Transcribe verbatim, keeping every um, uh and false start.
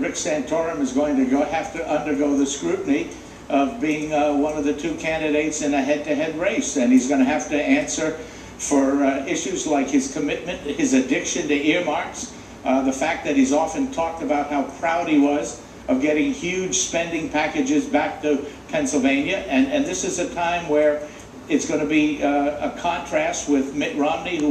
Rick Santorum is going to go have to undergo the scrutiny of being uh, one of the two candidates in a head-to-head race, and he's going to have to answer for uh, issues like his commitment, his addiction to earmarks, uh, the fact that he's often talked about how proud he was of getting huge spending packages back to Pennsylvania, and, and this is a time where it's going to be uh, a contrast with Mitt Romney, who